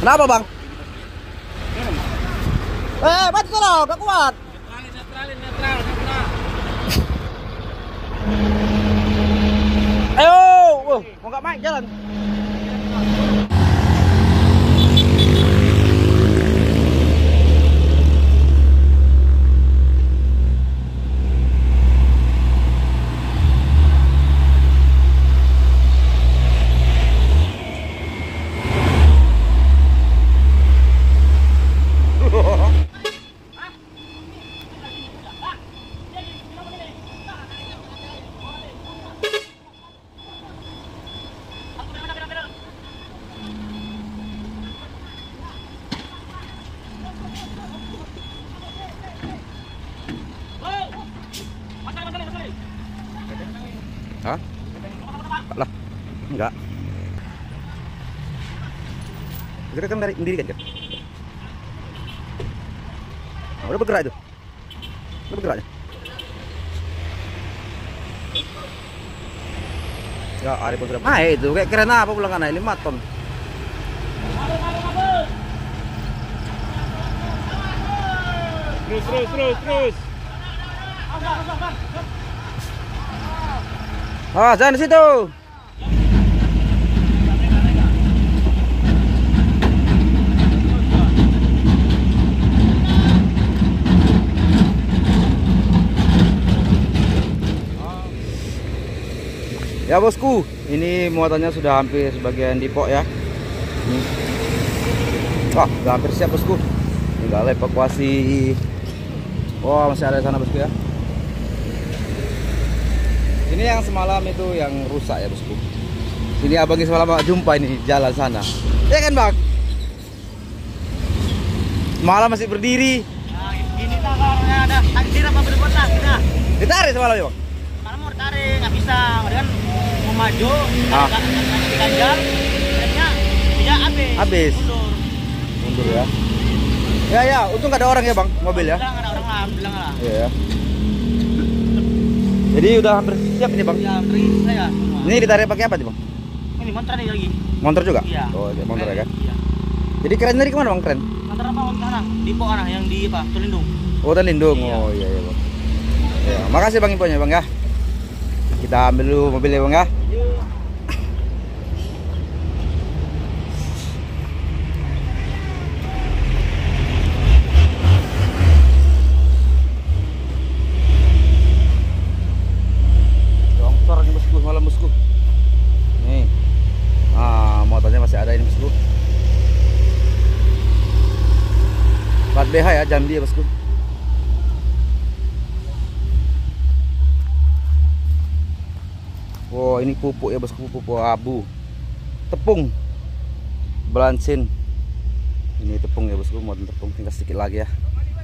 Kenapa bang? Bantu lo, gak kuat. Netral. Ayo, mau nggak main jalan. Hah? Lah, enggak. Kita kan dari mendirikan kan? Nah, udah bergerak itu. Udah bergerak ya? Ya, ada pun sudah naik itu. Kayak keren apa pulang naik 5 ton. Terus. Ah, jangan di situ. Ya bosku, ini muatannya sudah hampir sebagian dipok ya. Wah, udah hampir siap bosku. Tinggal evakuasi. Wah, masih ada di sana bosku ya. Ini yang semalam itu yang rusak ya bosku. Ini abangnya semalam jumpa ini jalan sana. Ya kan bang? Malam masih berdiri. Nah, ini tak orangnya ada takdir apa berbuat lah kita. Ditarik semalam ya bang? Malam mau tarik nggak bisa, kan mau maju, diganjal, akhirnya tidak habis. Mundur ya. Ya, untung nggak ada orang ya bang, mobil ya. Bilang ada orang lah, bilang lah. Iya ya. Jadi udah hampir siap ini bang. Ya, beri saya semua. Ini ditarik pakai apa nih bang? Ini motor nih lagi. Motor juga? Iya. Oh, iya, motor ya kan? Iya. Jadi keren dari kemana bang keren? Motor apa motor sana? Di pok sana yang di apa? Tulindung. Oh, Lindung. Iya. Oh iya bang. Ya, makasih bang infonya bang ya. Kita ambil dulu mobilnya bang ya. Longsor nih bosku, malam bosku. Nih. Ah, motornya masih ada ini bosku. Plat BH ya, Jambi ya bosku. Wow, ini pupuk ya bosku, pupuk abu. Tepung. Belansin. Ini tepung ya bosku, mau tepung tinggal sedikit lagi ya.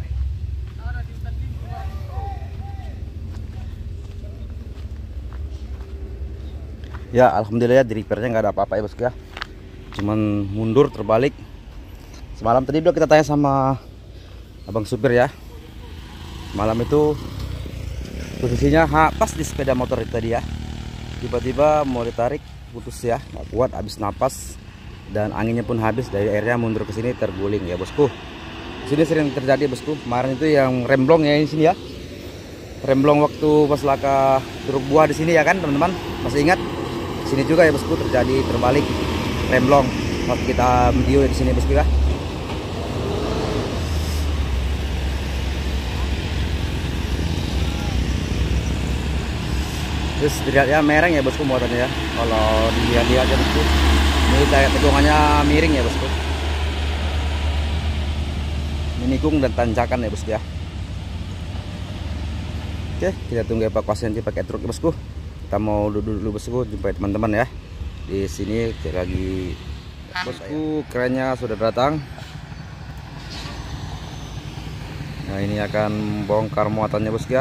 Ya, alhamdulillah ya di repairnya nggak ada apa-apa ya bosku ya. Cuman mundur terbalik. Semalam tadi udah kita tanya sama abang supir ya. Malam itu posisinya pas di sepeda motor itu tadi ya. Tiba-tiba mau ditarik putus ya, nggak kuat, habis napas dan anginnya pun habis, dari airnya mundur ke sini terguling ya bosku. Di sini sering terjadi bosku. Kemarin itu yang remblong ya di sini ya. Remblong waktu pas laka truk buah di sini ya kan teman-teman, masih ingat? Di sini juga ya bosku terjadi terbalik remblong waktu kita video di sini bosku ya. Terus dilihat ya mereng ya bosku muatannya ya. Kalau dilihat-lihat ya bosku, ini kayak tegongannya miring ya bosku. Minikung dan tanjakan ya bosku ya. Oke, kita tunggu evakuasi nanti pakai truk ya bosku. Kita mau duduk dulu bosku, jumpai teman-teman ya. Di sini lagi bosku, kerennya sudah datang. Nah, ini akan bongkar muatannya bosku ya.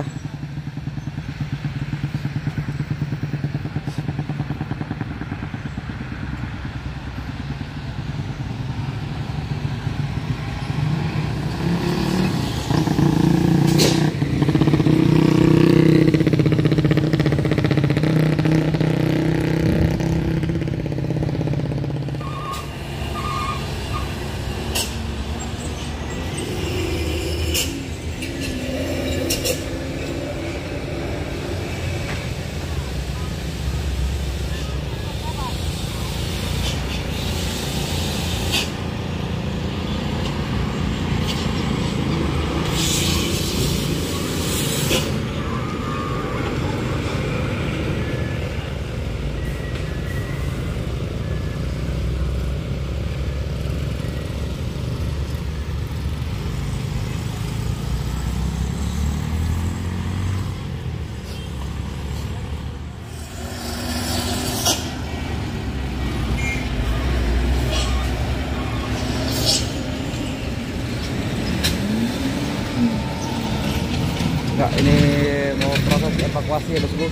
Bekasi ya bosku.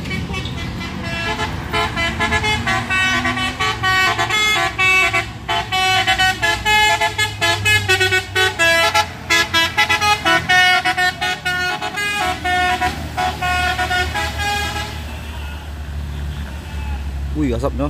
Wih, asapnya.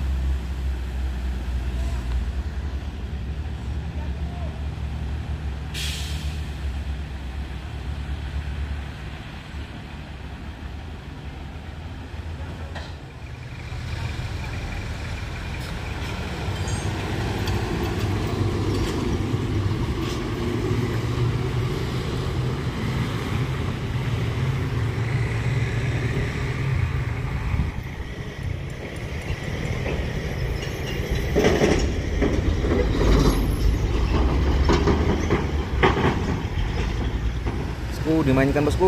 Bosku, dimainkan bosku.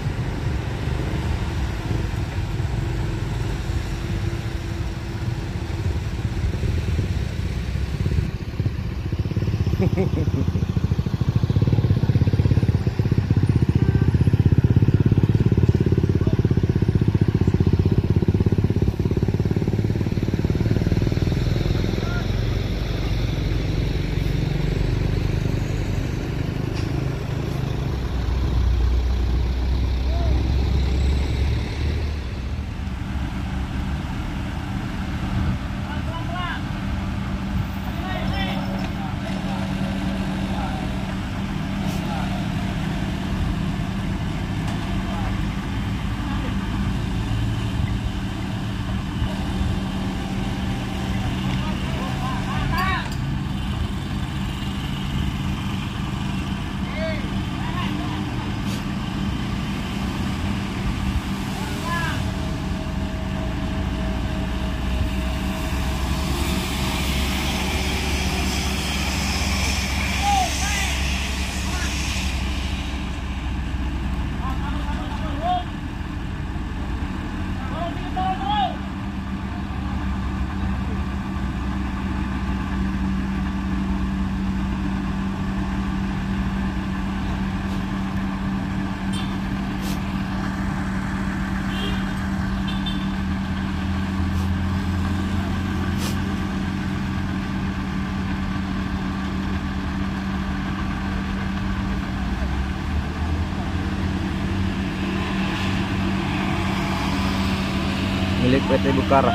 Milik PT Bukara.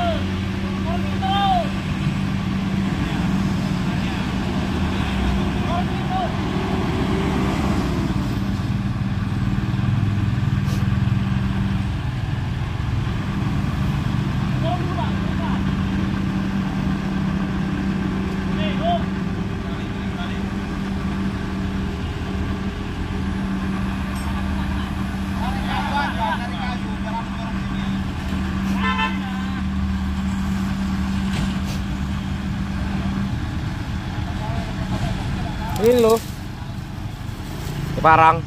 Ini loh, di Parang.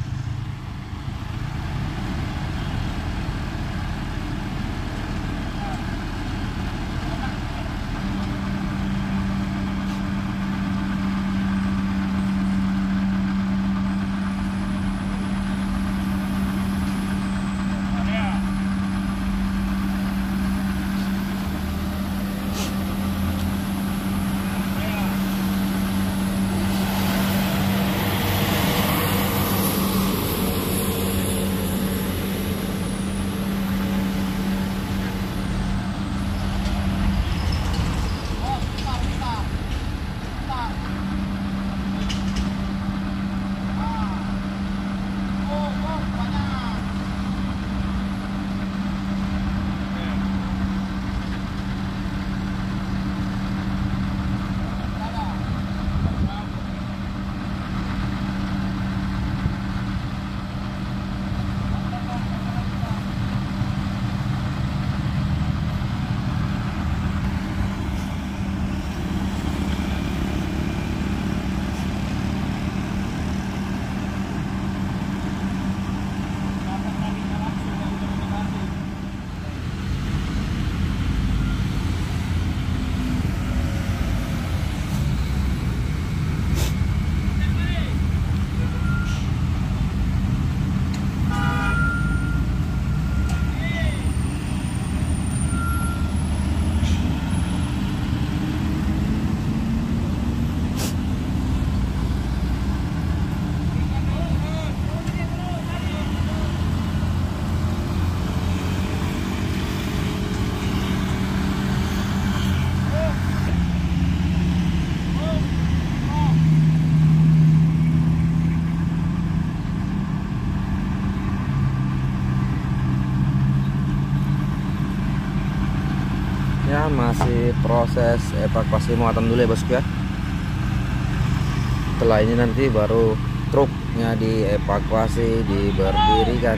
Ya, masih proses evakuasi muatan dulu ya bosku ya. Setelah ini nanti baru truknya dievakuasi, diberdirikan.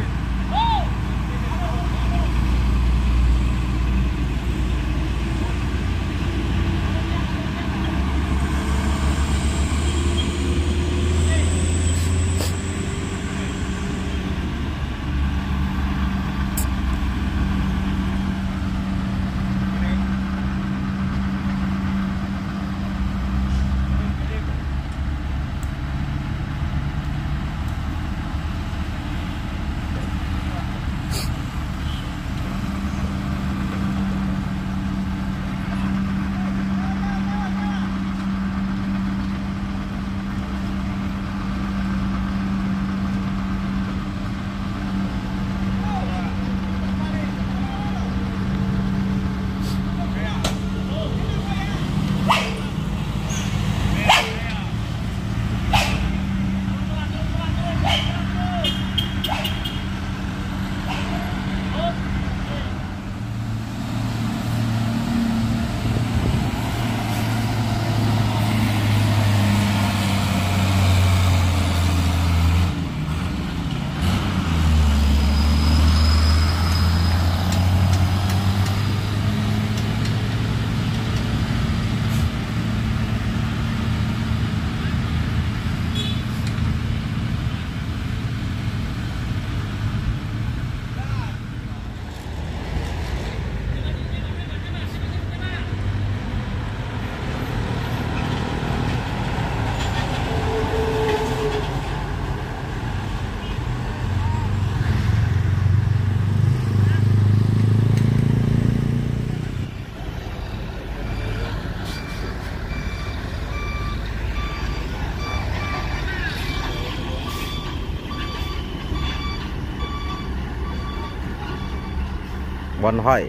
One high.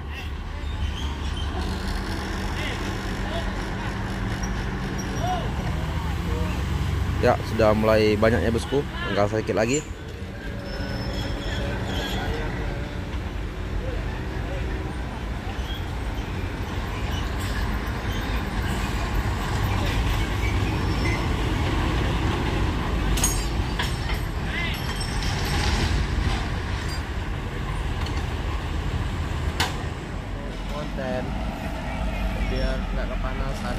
Ya, sudah mulai banyak ya bosku, tinggal sedikit lagi. Konten biar nggak kepanasan.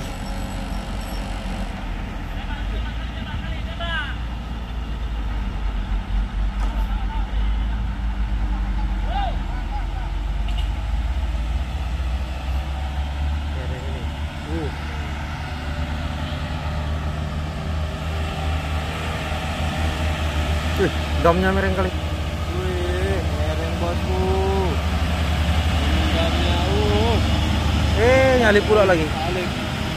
Wih, damnya miring kali. Wih, mereng bosku. Damnya, Nyalip pula lagi. balik.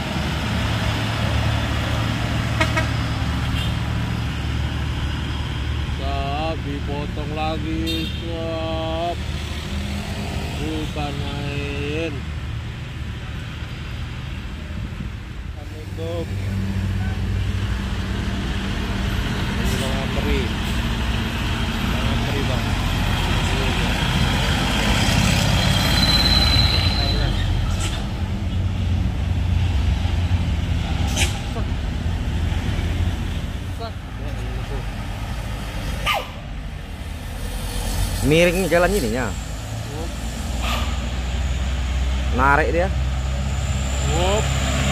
Sap, dipotong lagi, sap. Bukan main. Tutup. Ini bang Apri. Bang Apri bang. Miring jalan ininya. Narik dia. Wop.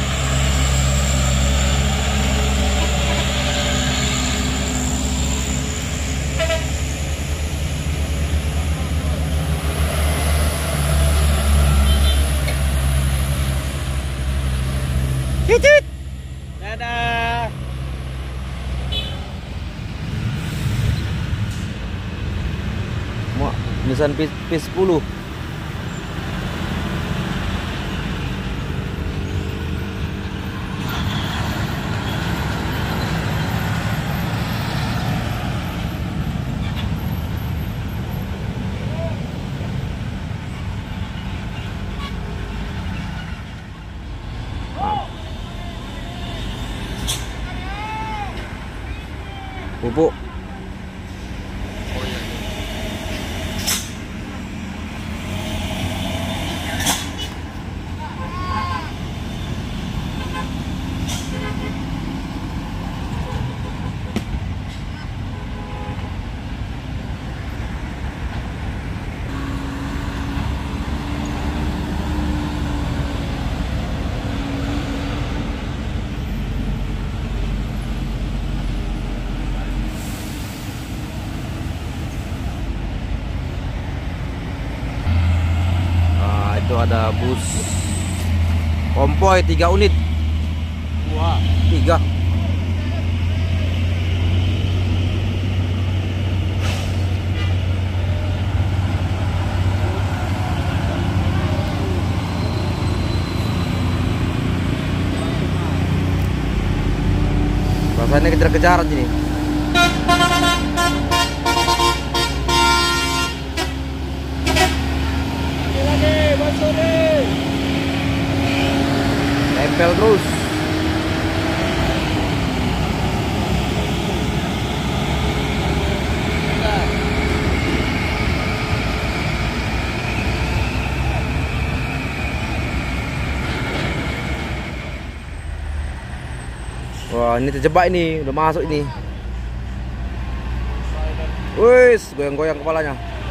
Cicit. Dadah. Mau Nissan P10. Pupuk. Itu ada bus konvoy 3 unit. 3. Rasanya kejar-kejaran ini. Tempel terus. Wah, ini terjebak ini, udah masuk ini. Wis, goyang-goyang kepalanya.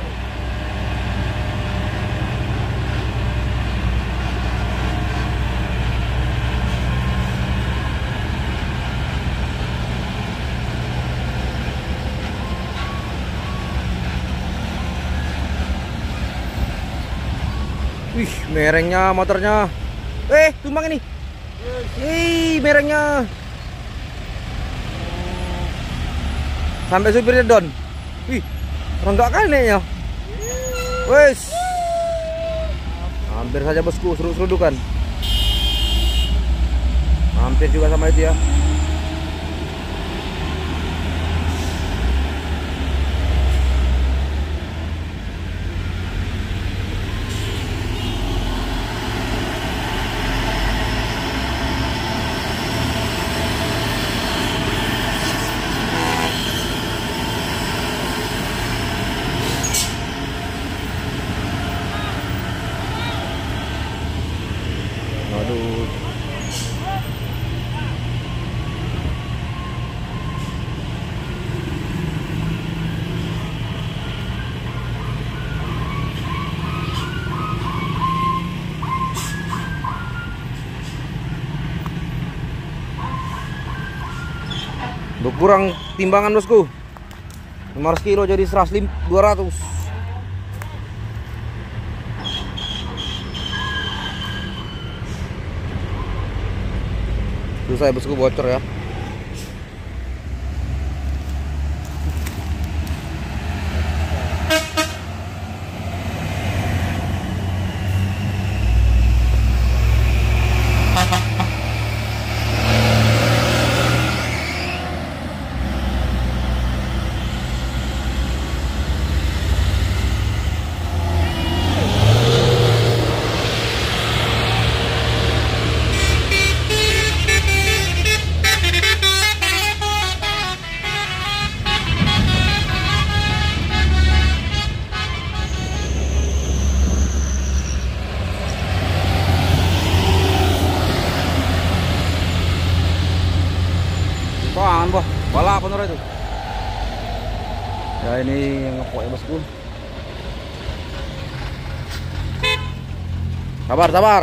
Wih, merengnya motornya. Tumbang ini. Merengnya. Sampai supirnya down. Wih, rontok kan ya. Wes. Hampir saja bosku, seruduk-serudukan. Hampir juga sama itu ya. Aduh. Berkurang timbangan bosku. 500 kilo jadi 200. Saya bosku bocor ya. Apaan boh? Bala apa itu? Ya ini yang ngepok ya bosku. Sabar, sabar.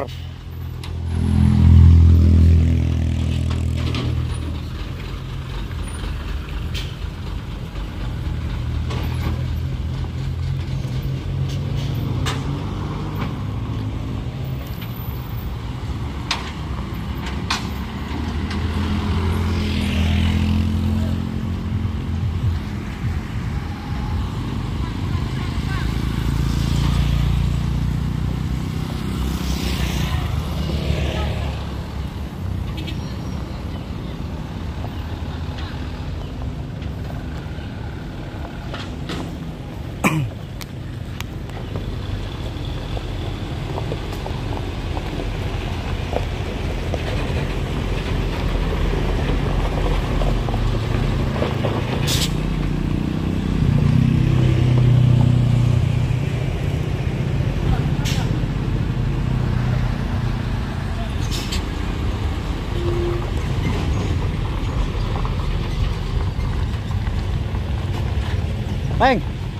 Neng,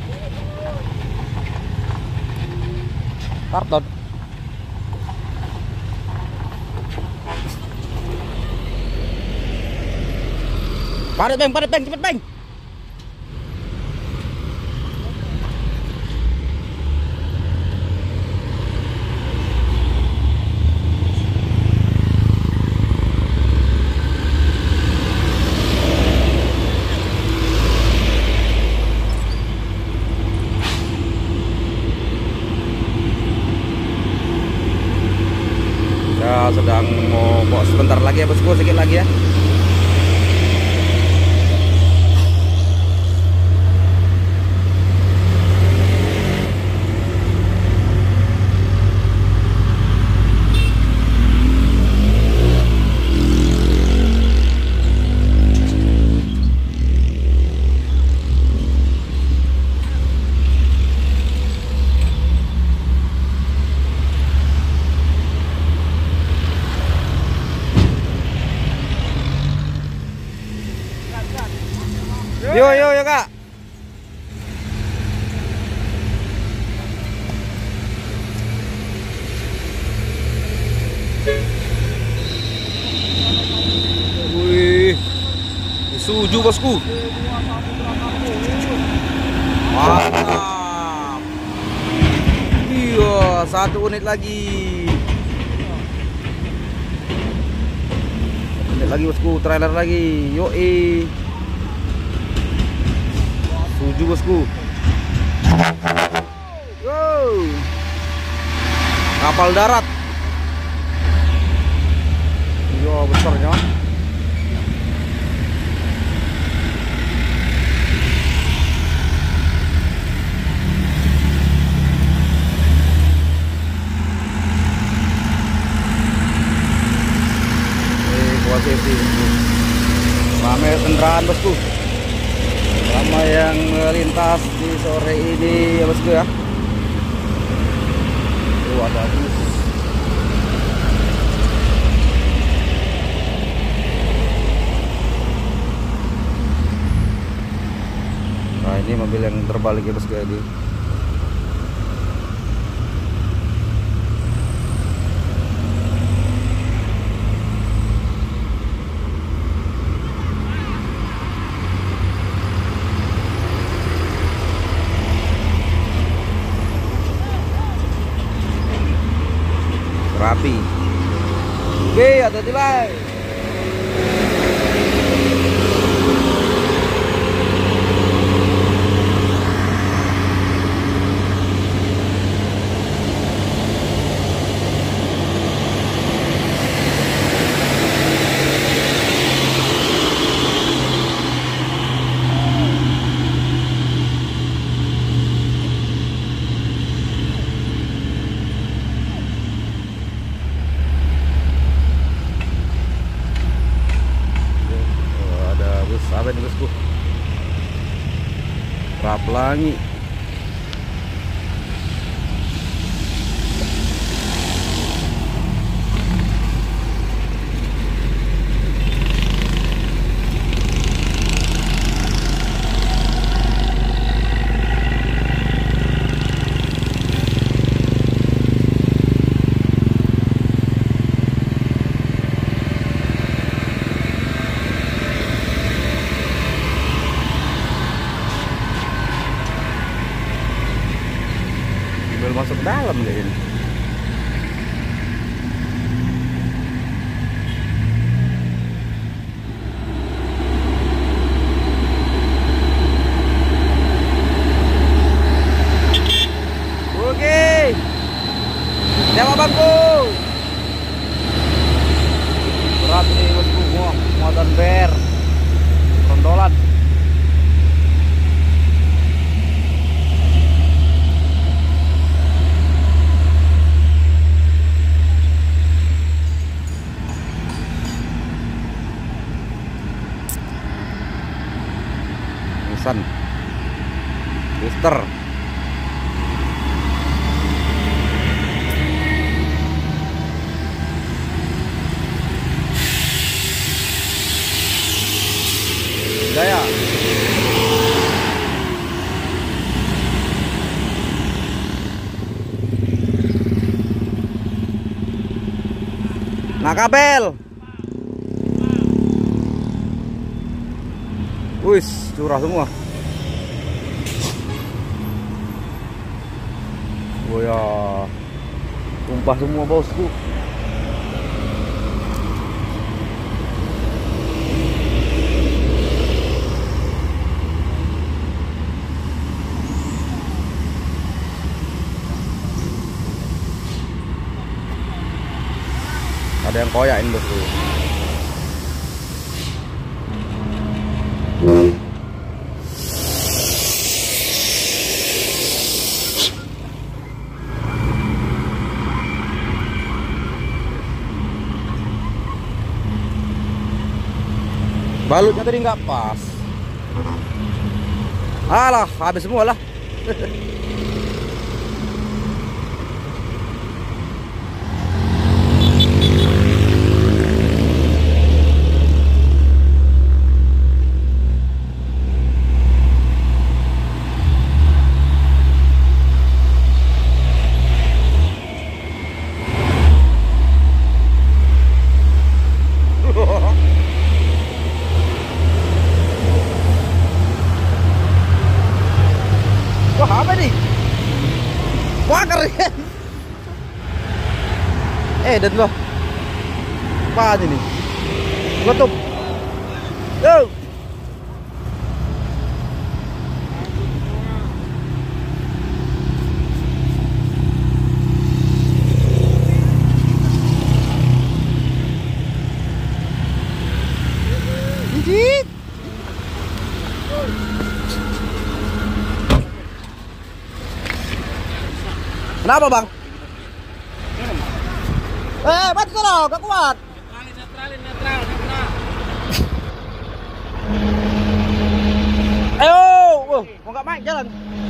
karton. Padat bang, cepet bang. sedang mau bawa sebentar lagi ya bosku, sedikit lagi ya. Yo yo yo kak. Wih, suju bosku. Mantap. Iya, 1 unit lagi. 1 unit lagi bosku, trailer lagi. Yoi. Suju bosku. Wow. Kapal darat. Iya besarnya. Posisi ramai kendaraan bosku. Ramai yang melintas di sore ini ya bosku ya. Ada bus. Nah ini mobil yang terbalik ya bosku ya. Rapi. Oke, hati-hati lah. Apa ini bosku? Rapelangi. Masuk ke dalam deh ini. Oke. Siapa bangku? Berat nih bosku, muatan ber. Rondolan. Booster Jaya. Nah kabel. Wis curah semua. Oh ya, tumpah semua bosku. Ada yang koyakin bosku. Balutnya tadi nggak pas. Alah, habis semua lah. Wah, apa nih? Wah, keren. Dan loh. Apa ini? Tutup. Yo. Jijik. Kenapa bang? Bantu dong, gak kuat. Netral. Ayo, mau nggak main jalan?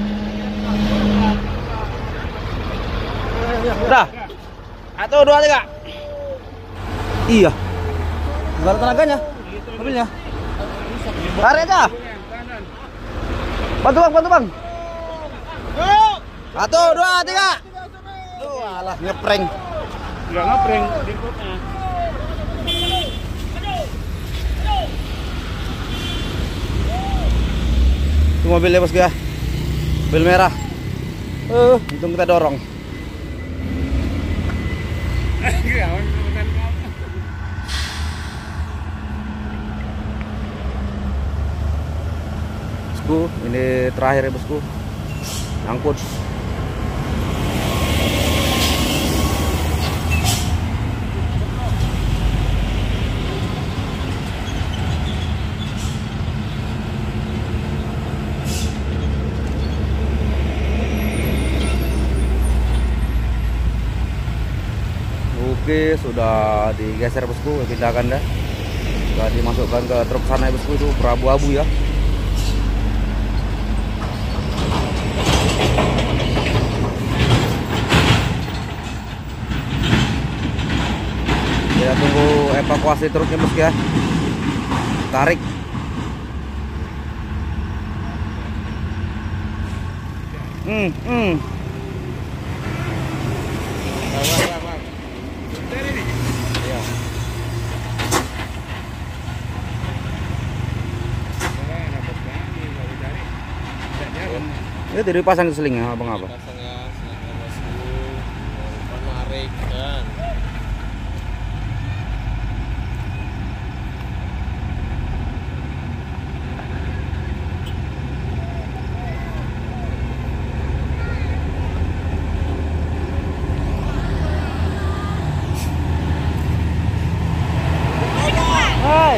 Udah, 1, 2, 3. Iya. Gimana tenaganya? Mobilnya? Tarik aja. Bantu bang. 1, 2, 3. Alah, ngeprank. Enggak ngeprank di kotnya. Itu mobilnya bosku ya. Mobil merah. Untung kita dorong. Bosku, ini terakhir ya bosku. Angkut. Oke, sudah digeser bosku, pindahkan dah. Sudah dimasukkan ke truk sana ya bosku, itu berabu-abu ya. Kita tunggu evakuasi truknya bosku ya. Tarik. Ya dari pasang selingnya abang apa? Pasang ya, selingnya bosku. Menarik kan. Hai.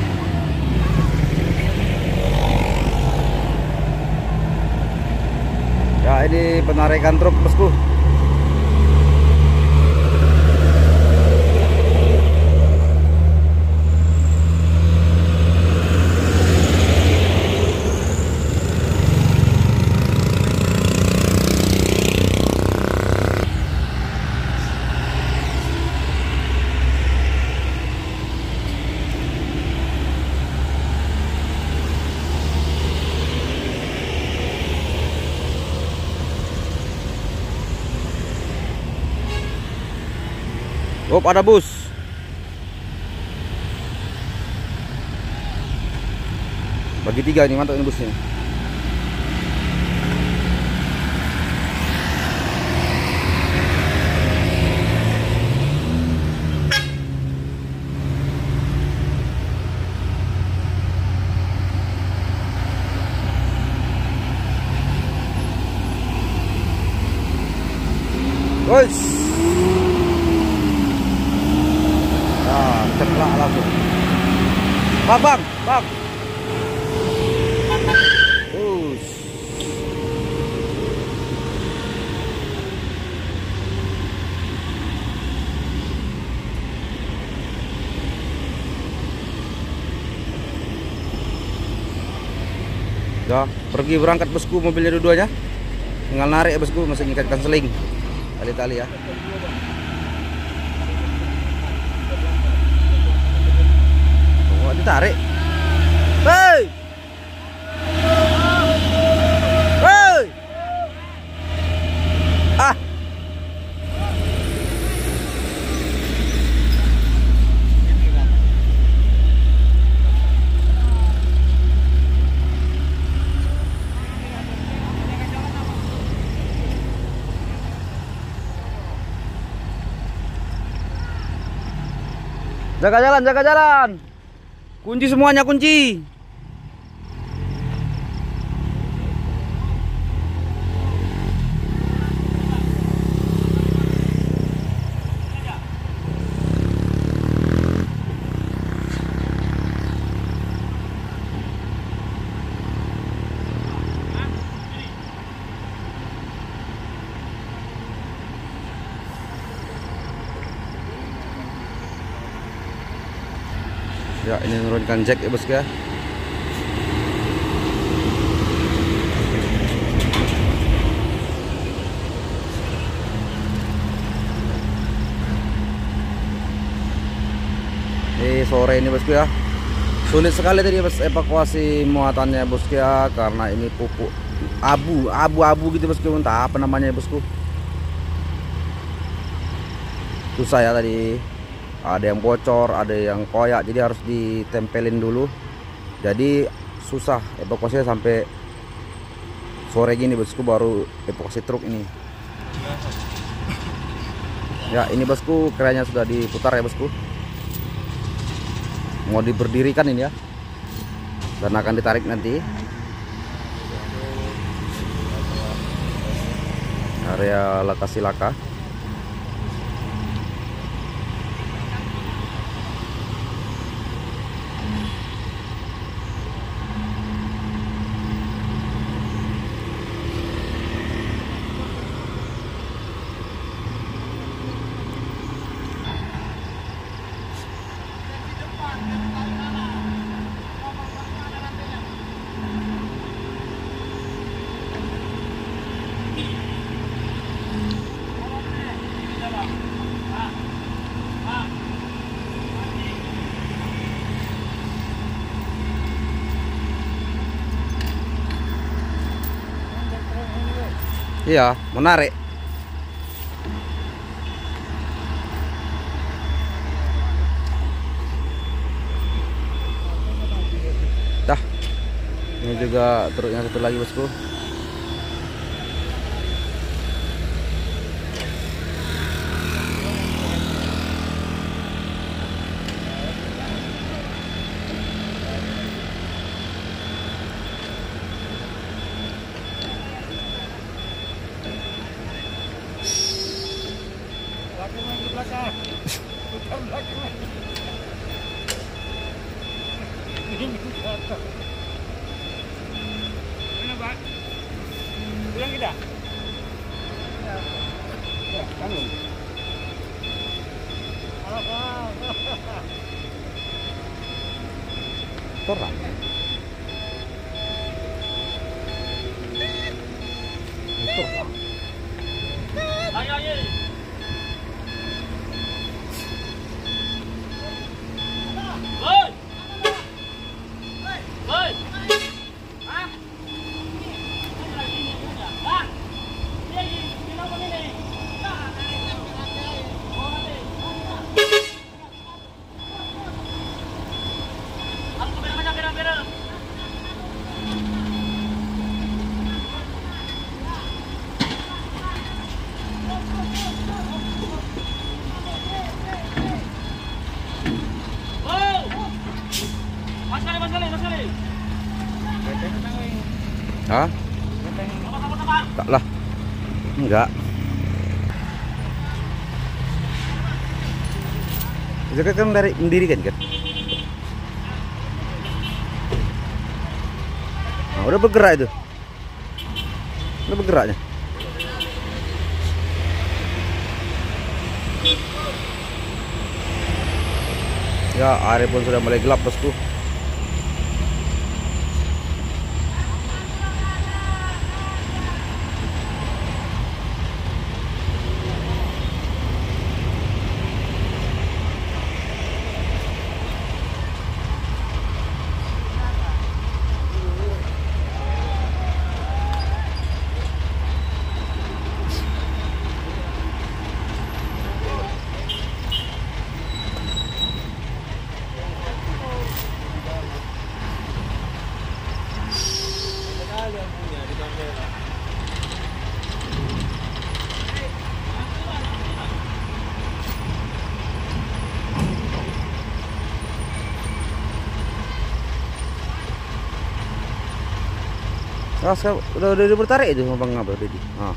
Ya, ini penarikan truk bosku. Oh, ada bus. Bagi 3 nih, mantap ini busnya. Guys. ceklak langsung. Bang. Us. Udah pergi berangkat bosku, mobilnya dua-duanya. Tinggal narik ya bosku, masih ngikatkan seling. Tali-tali ya. Oh, ditarik. Hei! Hei! Ah! Jaga jalan. Kunci semuanya, kunci. Ya, ini menurunkan jack ya bosku ya. Sore ini bosku ya, sulit sekali tadi bos evakuasi muatannya bosku ya, karena ini pupuk abu-abu gitu bosku, entah apa namanya bosku. Susah ya tadi, ada yang bocor, ada yang koyak, jadi harus ditempelin dulu. Jadi susah evakuasinya sampai sore gini bosku, baru evakuasi truk ini. Ya ini bosku, kerannya sudah diputar ya bosku, mau diberdirikan ini ya, dan akan ditarik nanti area lokasi laka. Iya, menarik. Dah. Ini juga truknya satu lagi bosku. Pulang kita? Ya, tanggung. Torang. Torang. Ayo. Woi. Woi. Hah? Bang. Ini apa ini? Aku kamera. Mas kali. Hah? Tak lah. Enggak. Bisa kan dari mendirikan kan? Nah, udah bergerak itu. Udah bergeraknya. Ya, hari pun sudah mulai gelap, bosku. Ah, sekarang udah bertarik itu Bang Abah tadi. Ah.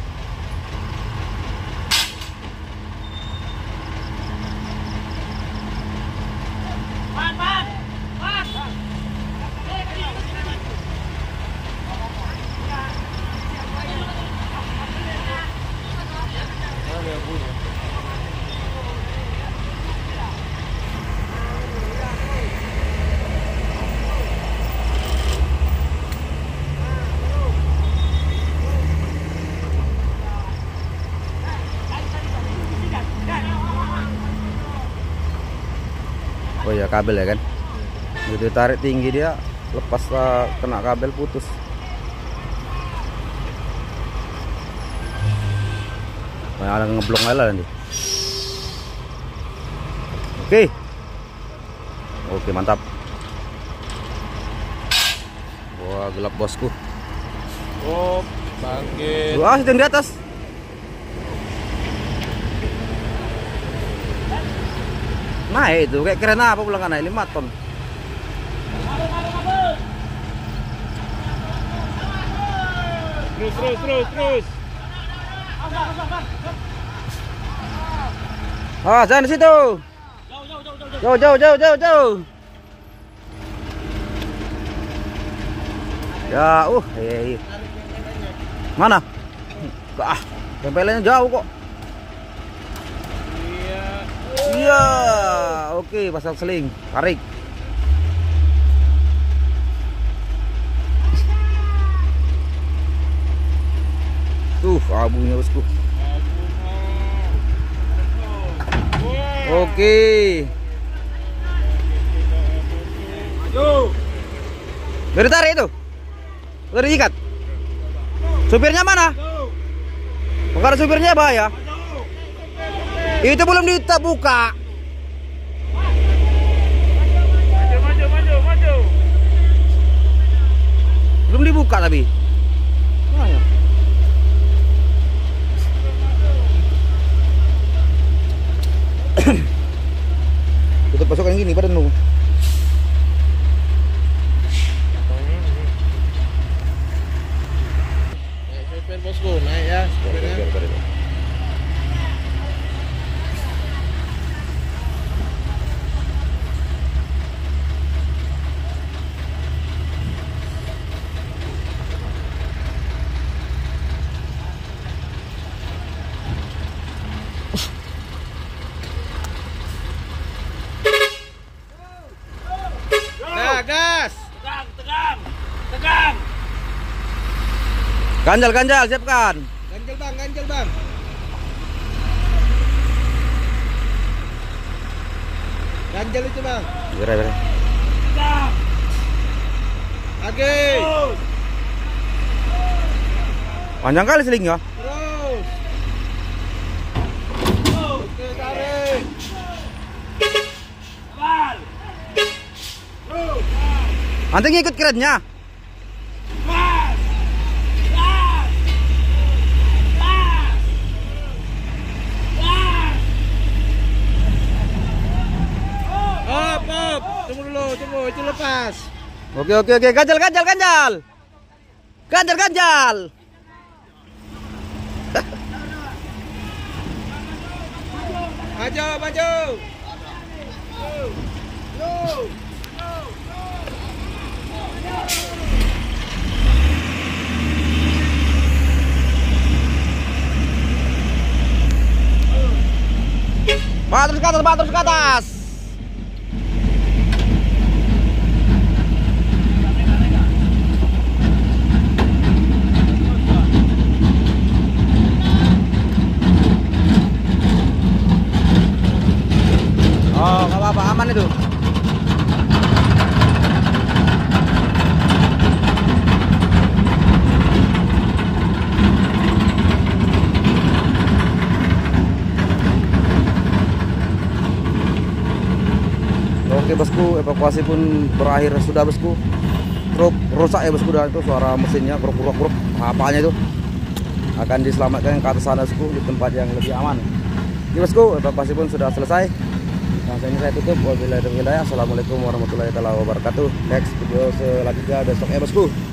Oh ya, kabel ya kan. Begitu tarik tinggi dia lepas kena kabel putus. Ada ngeblok lah nanti. Oke, mantap. Wah, gelap bosku. Oh, bangkit. Wah, sedang di atas. Naik itu kayak keren apa pulang naik 5 ton. Terus. Ah, jangan di situ. Jauh. Ya, hei. Mana? Tempelannya jauh kok. Iya, oke, pasang seling, tarik. Tuh, abunya bosku. Oke. Udah ditarik itu? Udah diikat? Supirnya mana? Bukan supirnya bahaya. Itu belum dibuka. Maju. Belum dibuka tapi. Bahaya. Tutup pasukan gini badan lu. Naik supir bosku, naik ya supirnya. Gas. Tegang. Ganjal, siapkan. Ganjel bang. Ganjel itu bang. Beres. Oke. Panjang kali selingnya. Terus. Oke, tarik. Nanti ngikut keretnya. Tunggu, itu lepas. Oke. Ganjal. Maju. Pak, terus ke atas, Pak, terus ke atas. Oh, nggak apa-apa, aman itu. Oke bosku, evakuasi pun berakhir sudah bosku. Truk rusak ya bosku, dan itu suara mesinnya kruk apanya itu akan diselamatkan ke atas sana bosku, di tempat yang lebih aman. Oke bosku, evakuasi pun sudah selesai. Nah, ini saya tutup. Wabillahi taufiq hidayah. Assalamualaikum warahmatullahi wabarakatuh. Next video selanjutnya besok ya bosku.